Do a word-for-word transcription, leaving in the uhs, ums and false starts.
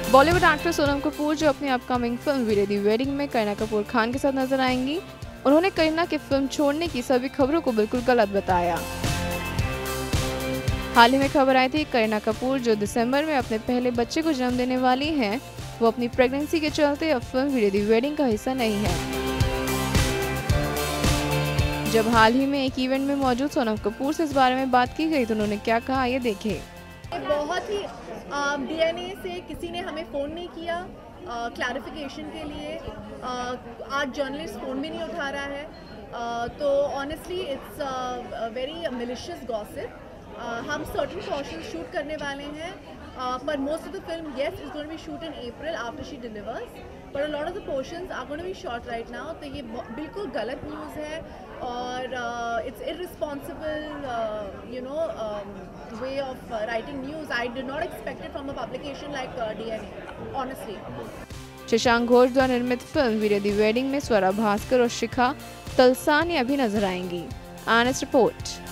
Bollywood actress Sonam Kapoor जो अपनी upcoming film वीरे दी wedding में करीना कपूर खान के साथ नजर आएंगी, उन्होंने करीना की फिल्म छोड़ने की सभी खबरों को बिल्कुल गलत बताया। हाल ही में खबर आई थी करीना कपूर जो दिसंबर में अपने पहले बच्चे को जन्म देने वाली हैं, वो अपनी प्रेगनेंसी के चलते अब फिल्म वीरे दी वेडिंग का हिस्सा नहीं है। जब हाल ही में एक इवेंट में मौजूद सोनम कपूर से इस बारे में बात की गई तो उन्होंने क्या कहा, ये देखें। बहुत ही डीएनए से किसी ने हमें फ़ोन नहीं किया क्लैरिफिकेशन के लिए। आ, आज जर्नलिस्ट फ़ोन भी नहीं उठा रहा है, आ, तो honestly it's very malicious gossip. हम सर्टेन पोर्शंस शूट करने वाले हैं, uh, पर most of the film yes is going to be shoot in April after she delivers, but a lot of the portions are going to be shot right now। तो ये बिल्कुल गलत news है और it's irresponsible uh, you know um, way of uh, writing news। I did not expect it from a publication like uh, D N A honestly। Shashank Ghosh द्वारा निर्मित film वीरे दी wedding में स्वरा भास्कर और शिखा तलसानिया भी नजर आएंगी। आनस रिपोर्ट।